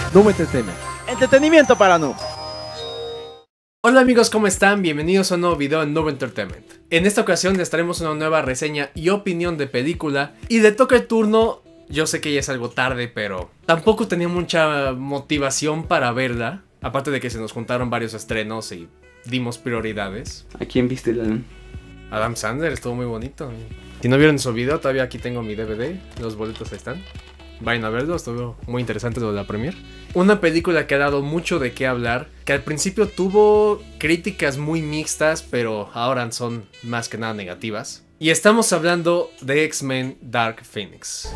Noob Entertainment. Entretenimiento para noobs. Hola amigos, ¿cómo están? Bienvenidos a un nuevo video en Noob Entertainment. En esta ocasión les traemos una nueva reseña y opinión de película. Y le toca el turno, yo sé que ya es algo tarde, pero tampoco tenía mucha motivación para verla. Aparte de que se nos juntaron varios estrenos y dimos prioridades. ¿A quién viste, Alan? Adam Sandler, estuvo muy bonito. Si no vieron su video, todavía aquí tengo mi DVD. Los boletos ahí están. Vayan a verlo, estuvo muy interesante lo de la premiere. Una película que ha dado mucho de qué hablar, que al principio tuvo críticas muy mixtas, pero ahora son más que nada negativas. Y estamos hablando de X-Men Dark Phoenix.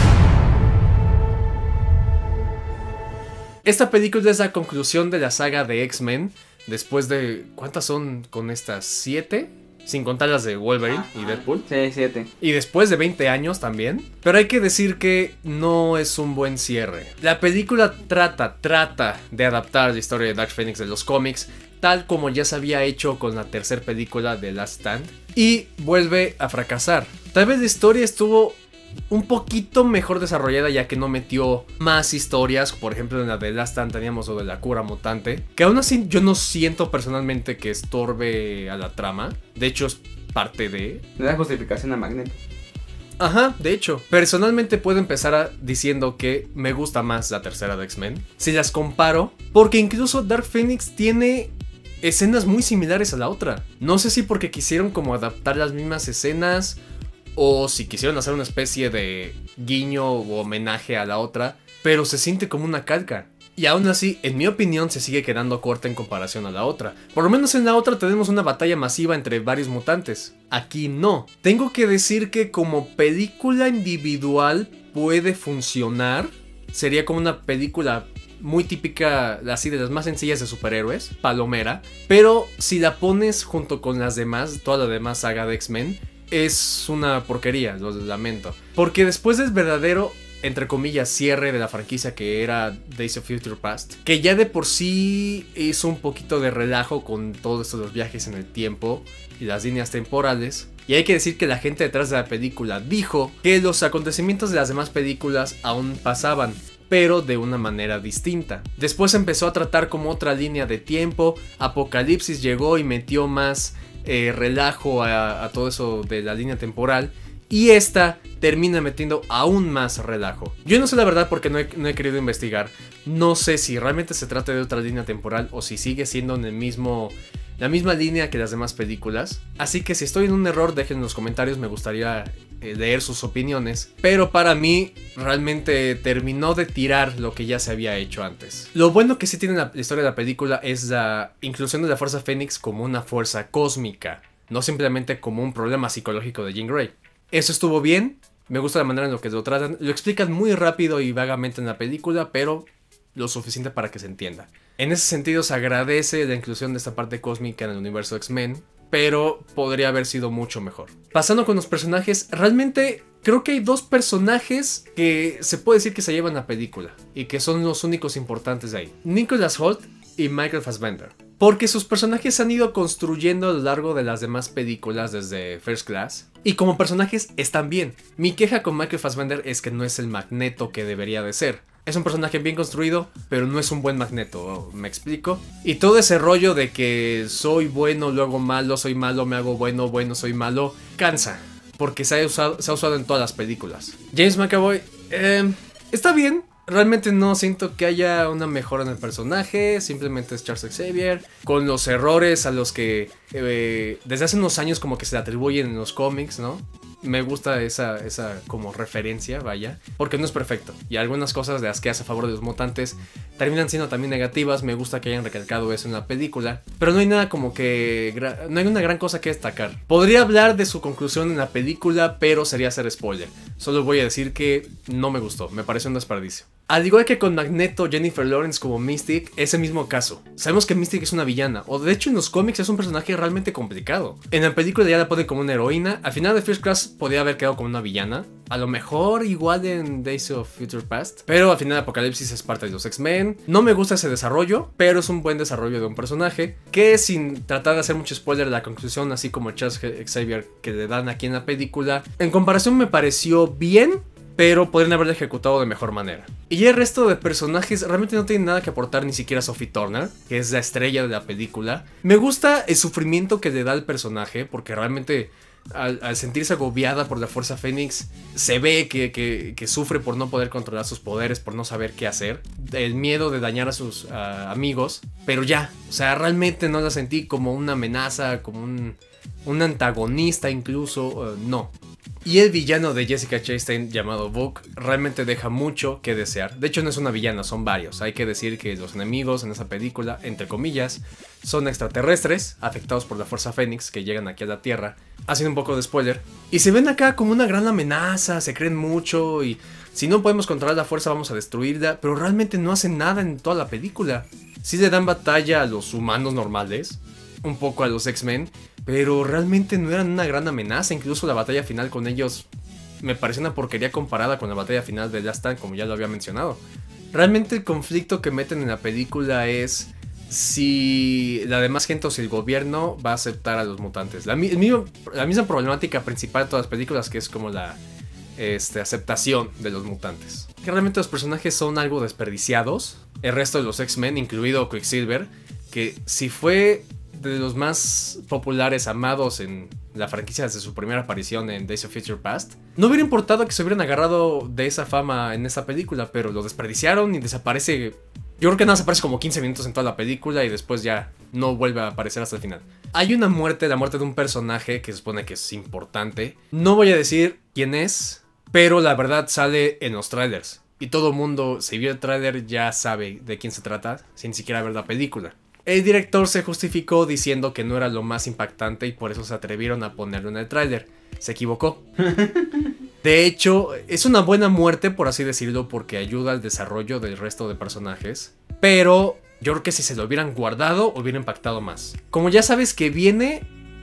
Esta película es la conclusión de la saga de X-Men, después de... ¿cuántas son con estas? ¿7? Sin contar las de Wolverine y Deadpool. Sí, 7. Y después de 20 años también. Pero hay que decir que no es un buen cierre. La película trata de adaptar la historia de Dark Phoenix de los cómics, tal como ya se había hecho con la tercera película de Last Stand. Y vuelve a fracasar. Tal vez la historia estuvo un poquito mejor desarrollada, ya que no metió más historias. Por ejemplo, en la de Last Stand teníamos lo de la cura mutante, que aún así yo no siento personalmente que estorbe a la trama. De hecho es parte de... Le da justificación a Magneto. Ajá, de hecho, personalmente puedo empezar diciendo que me gusta más la tercera de X-Men si las comparo, porque incluso Dark Phoenix tiene escenas muy similares a la otra. No sé si porque quisieron como adaptar las mismas escenas, o si quisieron hacer una especie de guiño o homenaje a la otra, pero se siente como una calca. Y aún así, en mi opinión, se sigue quedando corta en comparación a la otra. Por lo menos en la otra tenemos una batalla masiva entre varios mutantes. Aquí no. Tengo que decir que como película individual puede funcionar. Sería como una película muy típica, así de las más sencillas de superhéroes, palomera. Pero si la pones junto con las demás, toda la demás saga de X-Men, es una porquería, lo lamento. Porque después del verdadero, entre comillas, cierre de la franquicia que era Days of Future Past, que ya de por sí hizo un poquito de relajo con todo esto de los viajes en el tiempo y las líneas temporales. Y hay que decir que la gente detrás de la película dijo que los acontecimientos de las demás películas aún pasaban, pero de una manera distinta. Después empezó a tratar como otra línea de tiempo. Apocalipsis llegó y metió más relajo a todo eso de la línea temporal, y esta termina metiendo aún más relajo. Yo no sé la verdad porque no he querido investigar. No sé si realmente se trata de otra línea temporal o si sigue siendo en la misma línea que las demás películas. Así que si estoy en un error, dejen en los comentarios, me gustaría leer sus opiniones. Pero para mí realmente terminó de tirar lo que ya se había hecho antes. Lo bueno que sí tiene la historia de la película es la inclusión de la Fuerza Fénix como una fuerza cósmica, no simplemente como un problema psicológico de Jean Grey. Eso estuvo bien, me gusta la manera en la que lo tratan. Lo explican muy rápido y vagamente en la película, pero lo suficiente para que se entienda. En ese sentido se agradece la inclusión de esta parte cósmica en el universo X-Men, pero podría haber sido mucho mejor. Pasando con los personajes, realmente creo que hay dos personajes que se puede decir que se llevan la película y que son los únicos importantes de ahí: Nicholas Hoult y Michael Fassbender. Porque sus personajes se han ido construyendo a lo largo de las demás películas desde First Class, y como personajes están bien. Mi queja con Michael Fassbender es que no es el Magneto que debería de ser. Es un personaje bien construido, pero no es un buen Magneto, ¿me explico? Y todo ese rollo de que soy bueno, luego malo, soy malo, me hago bueno, bueno, soy malo, cansa. Porque se ha usado en todas las películas. James McAvoy, está bien. Realmente no siento que haya una mejora en el personaje, simplemente es Charles Xavier, con los errores a los que desde hace unos años como que se le atribuyen en los cómics, ¿no? Me gusta esa como referencia, vaya, porque no es perfecto. Y algunas cosas de las que hace a favor de los mutantes terminan siendo también negativas. Me gusta que hayan recalcado eso en la película, pero no hay nada como que... no hay una gran cosa que destacar. Podría hablar de su conclusión en la película, pero sería hacer spoiler. Solo voy a decir que no me gustó, me pareció un desperdicio. Al igual que con Magneto, Jennifer Lawrence como Mystique, es el mismo caso. Sabemos que Mystique es una villana, o de hecho en los cómics es un personaje realmente complicado. En la película ya la ponen como una heroína. Al final de First Class podría haber quedado como una villana. A lo mejor igual en Days of Future Past. Pero al final Apocalipsis es parte de los X-Men. No me gusta ese desarrollo, pero es un buen desarrollo de un personaje que, sin tratar de hacer mucho spoiler de la conclusión, así como Charles Xavier que le dan aquí en la película, en comparación me pareció bien. pero podrían haberlo ejecutado de mejor manera. Y el resto de personajes realmente no tienen nada que aportar, ni siquiera Sophie Turner, que es la estrella de la película. Me gusta el sufrimiento que le da al personaje, porque realmente al sentirse agobiada por la Fuerza Fénix, se ve que sufre por no poder controlar sus poderes, por no saber qué hacer, el miedo de dañar a sus amigos, pero ya, o sea, realmente no la sentí como una amenaza, como un antagonista incluso, no. Y el villano de Jessica Chastain llamado Book realmente deja mucho que desear. De hecho no es una villana, son varios. Hay que decir que los enemigos en esa película, entre comillas, son extraterrestres afectados por la Fuerza Fénix que llegan aquí a la Tierra. Haciendo un poco de spoiler. Y se ven acá como una gran amenaza, se creen mucho y si no podemos controlar la fuerza vamos a destruirla. Pero realmente no hacen nada en toda la película. Sí le dan batalla a los humanos normales, un poco a los X-Men, pero realmente no eran una gran amenaza. Incluso la batalla final con ellos me pareció una porquería comparada con la batalla final de Last Stand, como ya lo había mencionado. Realmente el conflicto que meten en la película es si la demás gente o si el gobierno va a aceptar a los mutantes. La misma problemática principal de todas las películas, que es como la aceptación de los mutantes. Que realmente los personajes son algo desperdiciados. El resto de los X-Men, incluido Quicksilver, que si fue de los más populares, amados en la franquicia desde su primera aparición en Days of Future Past, no hubiera importado que se hubieran agarrado de esa fama en esa película, pero lo desperdiciaron y desaparece. Yo creo que nada, se aparece como 15 minutos en toda la película y después ya no vuelve a aparecer hasta el final. Hay una muerte, la muerte de un personaje que se supone que es importante. No voy a decir quién es, pero la verdad sale en los trailers. Y todo el mundo, si vio el trailer, ya sabe de quién se trata, sin siquiera ver la película. El director se justificó diciendo que no era lo más impactante y por eso se atrevieron a ponerlo en el tráiler. Se equivocó. De hecho, es una buena muerte, por así decirlo, porque ayuda al desarrollo del resto de personajes. Pero yo creo que si se lo hubieran guardado, hubiera impactado más. Como ya sabes que viene,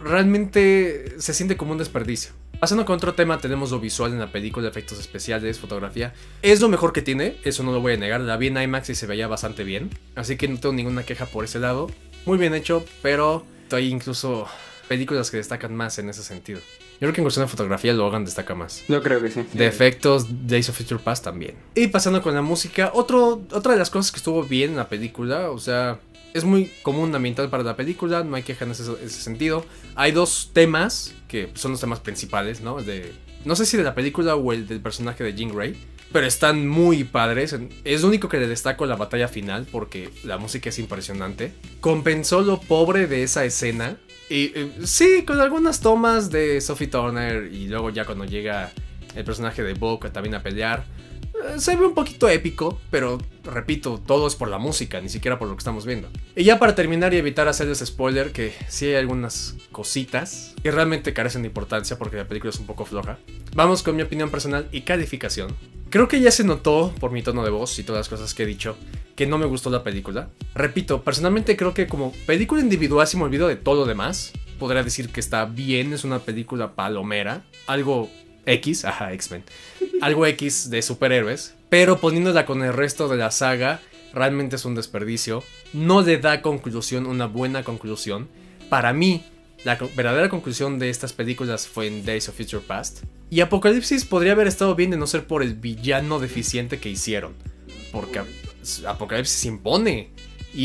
realmente se siente como un desperdicio. Pasando con otro tema, tenemos lo visual en la película, efectos especiales, fotografía. Es lo mejor que tiene, eso no lo voy a negar. La vi en IMAX y se veía bastante bien, así que no tengo ninguna queja por ese lado. Muy bien hecho, pero hay incluso películas que destacan más en ese sentido. Yo creo que en cuestión de fotografía Logan destaca más. Yo creo que sí. De efectos, Days of Future Past también. Y pasando con la música, otra de las cosas que estuvo bien en la película, o sea, es muy común ambiental para la película, no hay queja en ese sentido. Hay dos temas que son los temas principales, ¿no? No sé si de la película o el del personaje de Jean Grey, pero están muy padres. Es lo único que le destaco la batalla final, porque la música es impresionante. Compensó lo pobre de esa escena. Y sí, con algunas tomas de Sophie Turner y luego ya cuando llega el personaje de Book también a pelear, se ve un poquito épico, pero repito, todo es por la música, ni siquiera por lo que estamos viendo. Y ya para terminar y evitar hacerles spoiler, que sí hay algunas cositas que realmente carecen de importancia porque la película es un poco floja. Vamos con mi opinión personal y calificación. Creo que ya se notó por mi tono de voz y todas las cosas que he dicho que no me gustó la película. Repito, personalmente creo que como película individual, si me olvido de todo lo demás, podría decir que está bien, es una película palomera, algo X, ajá, X-Men, algo X de superhéroes, pero poniéndola con el resto de la saga, realmente es un desperdicio. No le da conclusión, una buena conclusión. Para mí, la verdadera conclusión de estas películas fue en Days of Future Past. Y Apocalipsis podría haber estado bien de no ser por el villano deficiente que hicieron, porque Apocalipsis impone y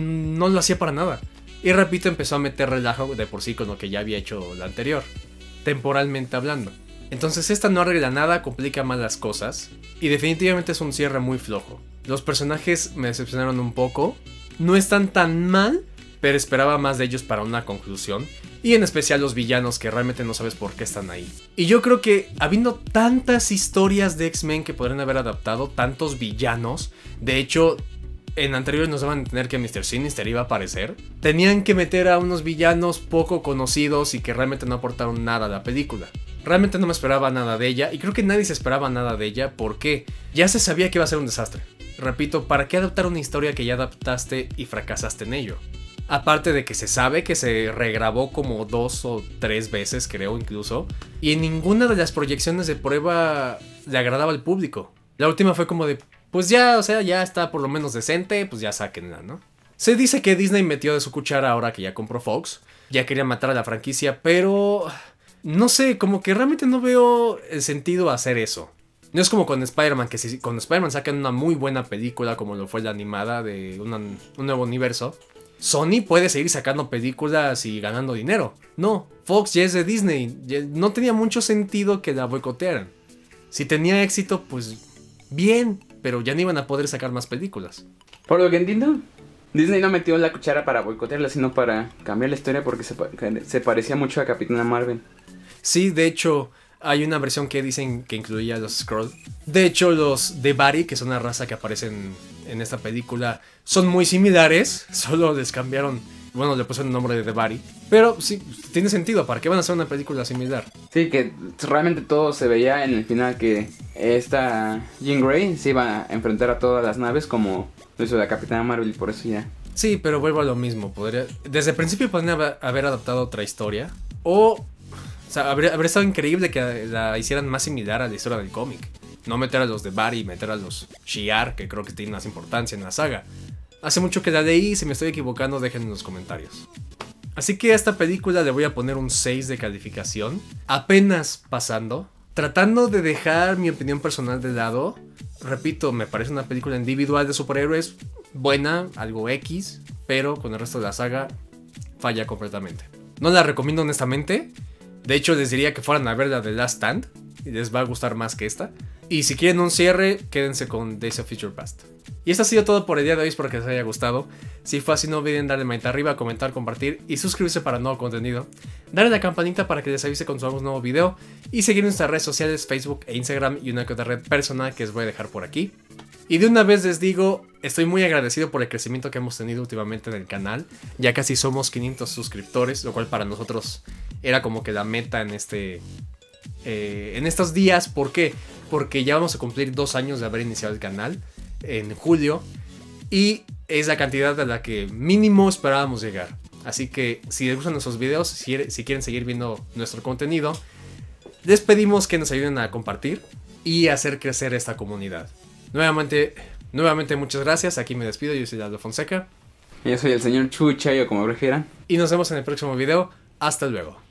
no lo hacía para nada. Y repito, empezó a meter relajo de por sí con lo que ya había hecho la anterior, temporalmente hablando. Entonces esta no arregla nada, complica más las cosas y definitivamente es un cierre muy flojo. Los personajes me decepcionaron un poco, no están tan mal, pero esperaba más de ellos para una conclusión. Y en especial los villanos, que realmente no sabes por qué están ahí. Y yo creo que habiendo tantas historias de X-Men que podrían haber adaptado, tantos villanos, de hecho en anteriores nos daban a entender que Mr. Sinister iba a aparecer, tenían que meter a unos villanos poco conocidos y que realmente no aportaron nada a la película. Realmente no me esperaba nada de ella y creo que nadie se esperaba nada de ella porque ya se sabía que iba a ser un desastre. Repito, ¿para qué adaptar una historia que ya adaptaste y fracasaste en ello? Aparte de que se sabe que se regrabó como 2 o 3 veces, creo incluso, y en ninguna de las proyecciones de prueba le agradaba al público. La última fue como de, pues ya, o sea, ya está por lo menos decente, pues ya sáquenla, ¿no? Se dice que Disney metió de su cuchara ahora que ya compró Fox, ya quería matar a la franquicia, pero no sé, como que realmente no veo el sentido a hacer eso. No es como con Spider-Man, que si con Spider-Man sacan una muy buena película como lo fue la animada de un nuevo universo, Sony puede seguir sacando películas y ganando dinero. No, Fox ya es de Disney, no tenía mucho sentido que la boicotearan. Si tenía éxito, pues bien, pero ya no iban a poder sacar más películas. Por lo que entiendo, Disney no metió la cuchara para boicotearla, sino para cambiar la historia porque se parecía mucho a Capitana Marvel. Sí, de hecho, hay una versión que dicen que incluía los Skrull. De hecho, los de Bari, que son una raza que aparecen en esta película, son muy similares. Solo les cambiaron, bueno, le pusieron el nombre de The Bari. Pero sí, tiene sentido, ¿para qué van a hacer una película similar? Sí, que realmente todo se veía en el final que esta Jean Grey se iba a enfrentar a todas las naves como lo hizo la Capitana Marvel y por eso ya. Sí, pero vuelvo a lo mismo. Desde el principio podrían haber adaptado otra historia. O sea, habría estado increíble que la hicieran más similar a la historia del cómic. No meter a los de Bari, meter a los Shi'ar, que creo que tienen más importancia en la saga. Hace mucho que la leí, si me estoy equivocando, dejen en los comentarios. Así que a esta película le voy a poner un 6 de calificación. Apenas pasando. Tratando de dejar mi opinión personal de lado. Repito, me parece una película individual de superhéroes buena, algo X, pero con el resto de la saga falla completamente. No la recomiendo honestamente. De hecho, les diría que fueran a ver la de Last Stand y les va a gustar más que esta. Y si quieren un cierre, quédense con Days of Future Past. Y esto ha sido todo por el día de hoy, espero que les haya gustado. Si fue así, no olviden darle manita arriba, comentar, compartir y suscribirse para nuevo contenido. Darle a la campanita para que les avise cuando subamos un nuevo video. Y seguir en nuestras redes sociales, Facebook e Instagram y una que otra red personal que les voy a dejar por aquí. Y de una vez les digo, estoy muy agradecido por el crecimiento que hemos tenido últimamente en el canal. Ya casi somos 500 suscriptores, lo cual para nosotros era como que la meta en estos días. ¿Por qué? Porque ya vamos a cumplir 2 años de haber iniciado el canal en julio. Y es la cantidad a la que mínimo esperábamos llegar. Así que si les gustan nuestros videos, si quieren seguir viendo nuestro contenido, les pedimos que nos ayuden a compartir y hacer crecer esta comunidad. Nuevamente muchas gracias. Aquí me despido, yo soy Aldo Fonseca. Yo soy el señor Chuchayo, como prefieran. Y nos vemos en el próximo video. Hasta luego.